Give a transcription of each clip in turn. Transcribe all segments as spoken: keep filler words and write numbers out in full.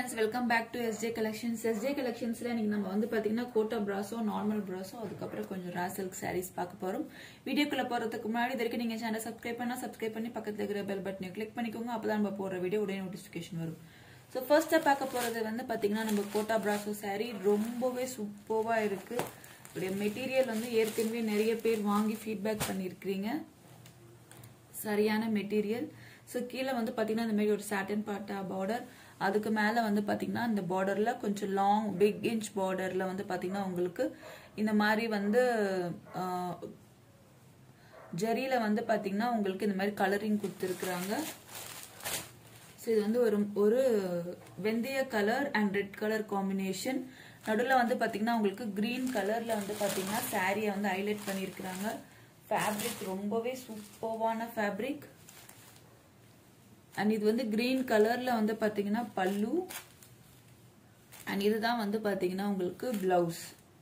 friends, welcome back to S J Collections. S J Collections la நீங்க நம்ம வந்து பாத்தீங்கன்னா கோட்டா பிராசோ, நார்மல் பிராசோ, அதுக்கு அப்புறம் கொஞ்சம் ரா சில்க் sarees பார்க்க போறோம். வீடியோக்குள்ள போறதுக்கு முன்னாடி இதற்கு நீங்க சேனலை சப்ஸ்கிரைப் பண்ணா சப்ஸ்கிரைப் பண்ணி பக்கத்துல இருக்கிற பெல் பட்டனை கிளிக் பண்ணிக்கோங்க. அப்பதான் நம்ம போற வீடியோ உடனே நோட்டிஃபிகேஷன் வரும். சோ ஃபர்ஸ்டா பார்க்க போறது வந்து பாத்தீங்கன்னா நம்ம கோட்டா பிராசோ saree ரொம்பவே சூப்பர்வா இருக்கு. இதோட மெட்டீரியல் வந்து ஏற்கனவே நிறைய பேர் வாங்கி ஃபீட்பேக் பண்ணிருக்கீங்க. சரியான மெட்டீரியல். சோ கீழ வந்து பாத்தீங்கன்னா இந்த மாதிரி ஒரு சாட்டின் பாட்டா பார்டர், அதுக்கு மேல வந்து பாத்தீங்கன்னா இந்த பார்டர்ல கொஞ்சம் லாங் பிக் இன்ச் பார்டர்ல வந்து பாத்தீங்கன்னா உங்களுக்கு இந்த மாதிரி வந்து ஜரியில வந்து பாத்தீங்கன்னா உங்களுக்கு இந்த மாதிரி கலரிங் கொடுத்துருக்காங்க. சோ இது வந்து ஒரு ஒரு வெந்தய colour and red colour combination. நடுவுல வந்து பாத்தீங்கன்னா உங்களுக்கு கிரீன் கலர்ல வந்து பாத்தீங்கன்னா சாரியை வந்து ஹைலைட் பண்ணிருக்காங்க. ஃபேப்ரிக் ரொம்பவே சூப்பர்வான ஃபேப்ரிக். அண்ட் இது வந்து கிரீன் கலர்ல வந்து பாத்தீங்கன்னா பல்லு, அண்ட் இதுதான் வந்து பாத்தீங்கன்னா உங்களுக்கு பிளவுஸ்.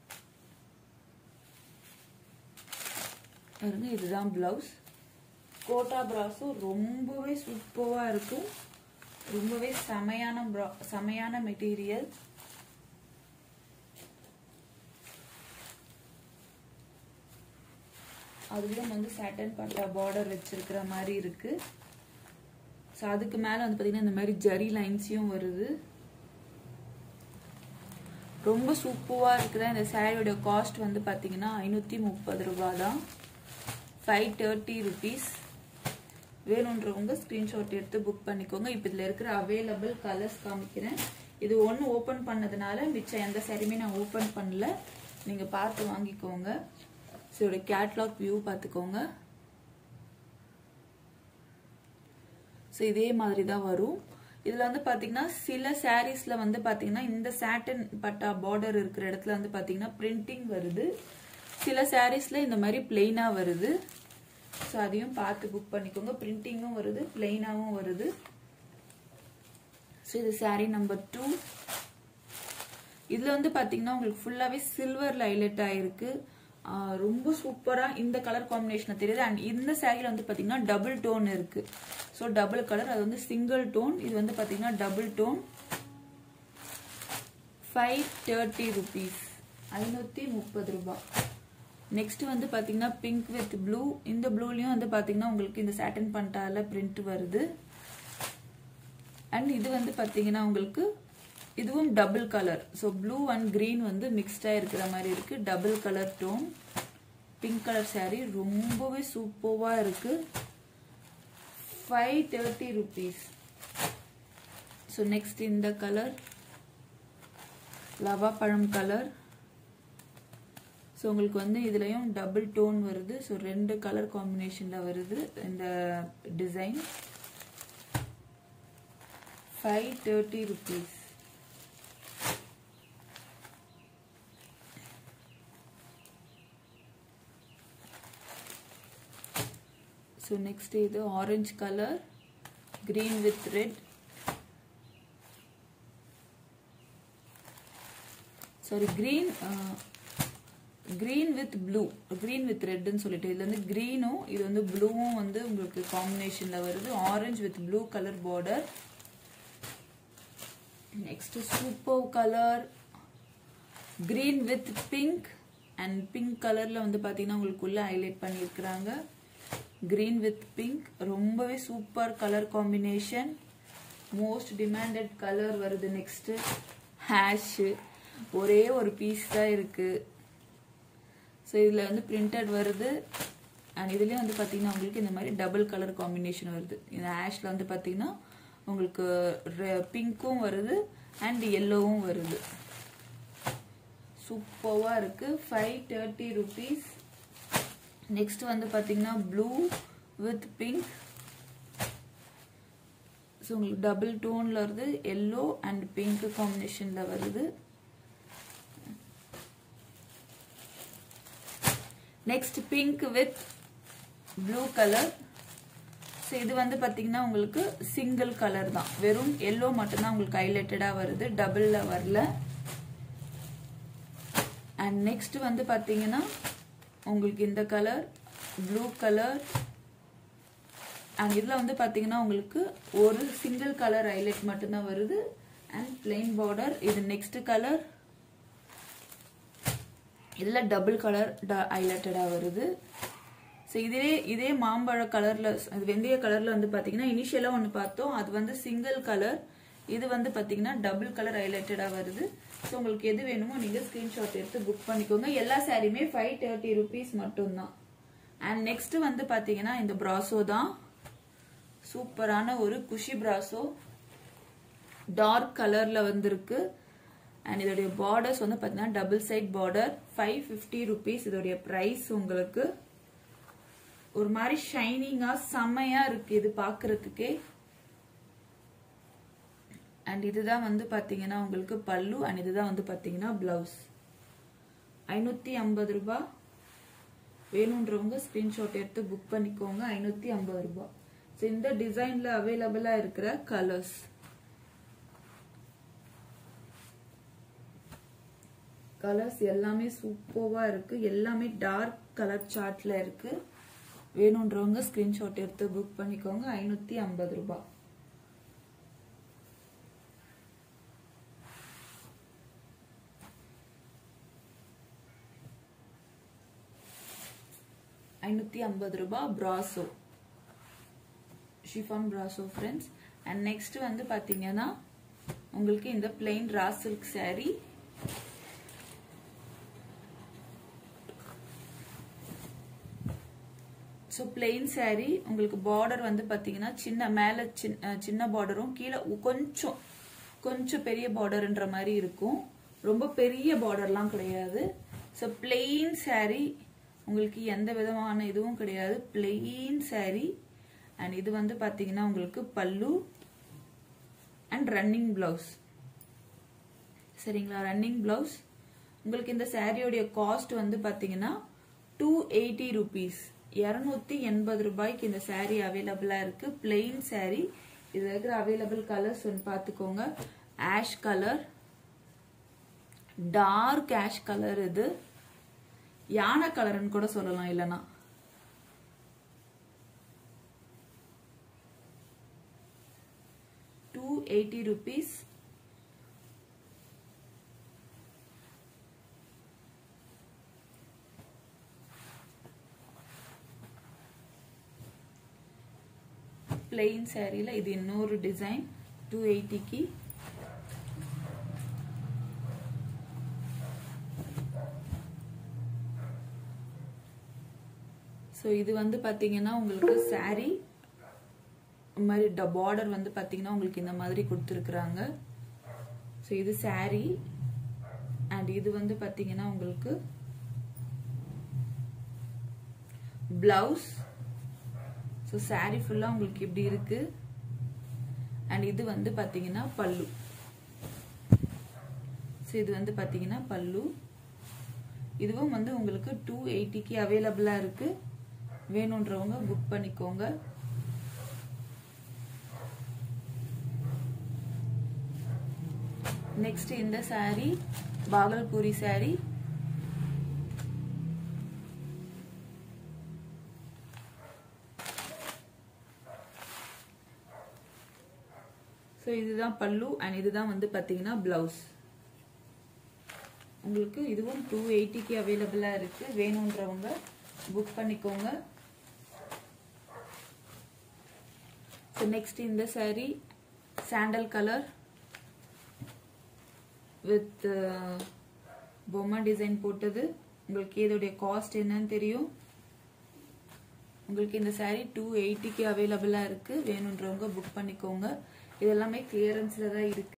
இதுதான் பிளவுஸ். கோட்டா பிராசோ ரொம்பவே சூப்பர்வா இருக்கும். ரொம்பவே செமையான செமையான மெட்டீரியல். அதுலயும் வந்து சாட்டன் பட்டா பார்டர் வச்சிருக்கிற மாதிரி இருக்கு. சோ அதுக்கு மேல வந்து பாத்தீங்கன்னா இந்த மாதிரி ஜரி லைன்ஸும் வருது. ரொம்ப சூப்பரா இருக்குற இந்த சாரியோட காஸ்ட் வந்து பாத்தீங்கன்னா ஐநூத்தி முப்பது ரூபாய் தான். Five thirty rupees. வேணும்ன்றவங்க ஸ்கிரீன்ஷாட் எடுத்து புக் பண்ணிக்கோங்க. இப்போ இதுல இருக்கிற அவைலபிள் கலர்ஸ் காமிக்கிறேன். இது ஒன்னு ஓபன் பண்ணதுனால மிச்சம் எந்த சாரியுமே நான் ஓபன் பண்ணல. நீங்க பார்த்து வாங்கிக்கோங்க. சோ இதோட கேட்டலாக் வியூ பார்த்துக்கோங்க. சோ இதே மாதிரி தான் வரும். இதுல வந்து பாத்தீங்கன்னா சில சாரீஸ்ல வந்து பாத்தீங்கன்னா இந்த சாட்டன் பட்டா பார்டர் இருக்கிற இடத்துல வந்து பாத்தீங்கன்னா பிரிண்டிங் வருது. சில சாரீஸ்ல இந்த மாதிரி பிளெயினா வருது. சோ அதையும் பார்த்து புக் பண்ணிக்கோங்க. பிரிண்டிங்கும் வருது, பிளெயினாவும் வருது. சோ இது சாரி நம்பர் டூ. இதுல வந்து பாத்தீங்கன்னா உங்களுக்கு ஃபுல்லாவே சில்வர்ல ஹைலைட் ஆயிருக்கு. ரொம்ப சூப்பரா இந்த கலர் காம்பினேஷன் தெரியுது. அண்ட் இந்த சாரியில வந்து பாத்தீங்கன்னா டபுள் டோன் இருக்கு. சோ டபுள் கலர், அது வந்து சிங்கிள் டோன், இது வந்து பாத்தீங்கன்னா double tone. Five thirty rupees, ஐநூத்தி முப்பது ரூபாய். நெக்ஸ்ட் வந்து பாத்தீங்கன்னா பிங்க் வித் ப்ளூ. இந்த ப்ளூலயும் வந்து பாத்தீங்கன்னா உங்களுக்கு இந்த சாட்டன் பண்டால பிரிண்ட் வருது. அண்ட் இது வந்து பாத்தீங்கன்னா உங்களுக்கு இதுவும் double colour. So blue and green வந்து மிக்ஸ்டா இருக்கிற மாதிரி இருக்கு. Double colour tone, pink colour sari ரொம்பவே சூப்பர்வா இருக்கு. Five thirty rupees. So next இந்த கலர் லவா பழம் கலர். சோ உங்களுக்கு வந்து இதுலயும் டபுள் டோன் வருது. சோ ரெண்டு கலர் காம்பினேஷன்ல வருது இந்த design. Five thirty rupees. So next is the orange color, green with red. Sorry, green uh, green with blue, green with red ன்னு சொல்லிட்டு இதுல வந்து greenும் இது வந்து blueவும் வந்து உங்களுக்கு காம்பினேஷன்ல வருது. orange with blue color border. Next super color, green with pink, and pink colorல வந்து பாத்தீங்கன்னா உங்களுக்கு உள்ள ஹைலைட் பண்ணிருக்காங்க. Green with pink ரொம்பவே super colour combination. Most demanded colour வருது. நெக்ஸ்ட் ஹேஷ். ஒரே ஒரு பீஸ் தான் இருக்கு. ஸோ இதுல வந்து பிரிண்டட் வருது. அண்ட் இதுலயும் வந்து பாத்தீங்கன்னா உங்களுக்கு இந்த மாதிரி டபுள் கலர் காம்பினேஷன் வருது. இந்த ஹேஷ்ல வந்து பாத்தீங்கன்னா உங்களுக்கு பிங்க்கும் வருது அண்ட் எல்லோவும் வருது. சூப்பர்வா இருக்கு. Five thirty rupees. நெக்ஸ்ட் வந்து பாத்தீங்கன்னா ப்ளூ வித் பிங்க். ஸோ உங்களுக்கு டபுள் டோன்ல வருது. எல்லோ அண்ட் பிங்க் காம்பினேஷன்ல வருது. Next pink with blue colour. So இது வந்து பாத்தீங்கன்னா உங்களுக்கு சிங்கிள் கலர் தான். வெறும் எல்லோ மட்டும்தான் உங்களுக்கு ஹைலைட்டடா வருது, டபுள்ல வரல. அண்ட் நெக்ஸ்ட் வந்து பாத்தீங்கன்னா உங்களுக்கு இந்த கலர் ப்ளூ கலர். அண்ட் இதுல வந்து பாத்தீங்கன்னா உங்களுக்கு ஒரு சிங்கிள் கலர் ஹைலைட் மட்டும் தான் வருது. And plain border. இது நெக்ஸ்ட் கலர். இதுல டபுள் கலர் ஹைலைட்டடா வருது. ஸோ இதே இதே மாம்பழ கலர்ல வெந்தய கலர்ல வந்து பாத்தீங்கன்னா இனிஷியலா ஒன்று பார்த்தோம், அது வந்து சிங்கிள் கலர். இது வந்து பாத்தீங்கன்னா டபுள் கலர் ஹைலைட்டடா வருது. ஸோ உங்களுக்கு எது வேணுமோ நீங்க ஸ்கிரீன்ஷாட் எடுத்து புக் பண்ணிக்கோங்க. எல்லா சாரியுமே ஃபைவ் தேர்ட்டி ருபீஸ் மட்டும்தான். அண்ட் நெக்ஸ்ட் வந்து பாத்தீங்கன்னா இந்த பிராசோ தான். சூப்பரான ஒரு குஷி பிராசோ, டார்க் கலர்ல வந்திருக்கு. அண்ட் இதோடைய பார்டர்ஸ் வந்து பாத்தீங்கன்னா double side border. Five fifty rupees இதோடைய பிரைஸ். உங்களுக்கு ஒரு மாதிரி ஷைனிங்கா செமையா இருக்கு இது பாக்குறதுக்கே. அண்ட் இதுதான் வந்து பாத்தீங்கன்னா உங்களுக்கு பல்லு. அண்ட் இதுதான் வந்து பாத்தீங்கன்னா பிளவுஸ். ஐநூத்தி ஐம்பது ரூபாய். வேணும்ன்றவங்க ஸ்கிரீன்ஷாட் எடுத்து புக் பண்ணிக்கோங்க. ஐநூத்தி ஐம்பது ரூபாய். ஸோ இந்த டிசைன்ல அவைலபிளா இருக்கிற கலர்ஸ். கலர்ஸ் எல்லாமே சூப்பர்வா இருக்கு. எல்லாமே டார்க் கலர் சார்ட்ல இருக்கு. வேணும்ன்றவங்க ஸ்கிரீன்ஷாட் எடுத்து புக் பண்ணிக்கோங்க. ஐநூத்தி ஐம்பது ரூபாய். ஐநூத்தி ஐம்பது ரூபாய் பிராசோ, ஷிஃபான் பிராசோ ஃப்ரெண்ட்ஸ். அண்ட் நெக்ஸ்ட் வந்து பாத்தீங்கன்னா உங்களுக்கு இந்த plain raw silk saree. So plain saree உங்களுக்கு பார்டர் வந்து பாத்தீங்கன்னா சின்ன மேல சின்ன பார்டரும் கீழே கொஞ்சம் கொஞ்சம் பெரிய பார்டர்ன்ற மாதிரி இருக்கும். ரொம்ப பெரிய பார்டர்லாம் கிடையாது. ஸோ பிளெயின் saree உங்களுக்கு எந்த விதமான இதுவும் கிடையாது. Plain saree. அண்ட் இது வந்து பாத்தீங்கன்னா உங்களுக்கு பல்லு அண்ட் ரன்னிங் பிளவுஸ். சரிங்களா, ரன்னிங் பிளவுஸ். உங்களுக்கு இந்த சாரியோடைய காஸ்ட் வந்து பாத்தீங்கன்னா டூ எயிட்டி ருபீஸ். இருநூத்தி எண்பது ரூபாய்க்கு இந்த சாரி அவைலபிளா இருக்கு. Plain saree. இதுல இருக்கிற அவைலபிள் கலர்ஸ் வந்து பாத்துக்கோங்க. Ash colour, dark ash colour, இது யானை கலர்னு கூட சொல்லலாம். இல்லனா டூ எயிட்டி ருபீஸ். பிளெயின் சாரியில இது இன்னொரு டிசைன். டூ எயிட்டிக்கு. ஸோ இது வந்து பாத்தீங்கன்னா உங்களுக்கு saree மாதிரி பார்டர் வந்து பாத்தீங்கன்னா உங்களுக்கு இந்த மாதிரி கொடுத்துருக்குறாங்க. ஸோ இது saree. அண்ட் இது வந்து பாத்தீங்கன்னா உங்களுக்கு பிளவுஸ். ஸோ saree ஃபுல்லா உங்களுக்கு இப்படி இருக்கு. அண்ட் இது வந்து பாத்தீங்கன்னா பல்லு. ஸோ இது வந்து பாத்தீங்கன்னா பல்லு. இதுவும் வந்து உங்களுக்கு டூ எயிட்டிக்கு அவைலபிளா இருக்கு. வேணும்ன்றவங்க புக் பண்ணிக்கோங்க. நெக்ஸ்ட் இந்த saree பாகல்பூரி saree. ஸோ இதுதான் பல்லு. அண்ட் இதுதான் வந்து பாத்தீங்கன்னா பிளவுஸ். உங்களுக்கு இதுவும் டூ எயிட்டிக்கு அவைலபிளா இருக்கு. வேணும்ன்றவங்க புக் பண்ணிக்கோங்க. ஸோ நெக்ஸ்ட் இந்த saree சாண்டல் கலர் வித் பொம்மை டிசைன் போட்டது. உங்களுக்கு இதோடைய காஸ்ட் என்னன்னு தெரியும். உங்களுக்கு இந்த saree டூ எயிட்டிக்கு அவைலபிளா இருக்கு. வேணும்ன்றவங்க புக் பண்ணிக்கோங்க. இது எல்லாமே கிளியரன்ஸ்ல தான் இருக்கு.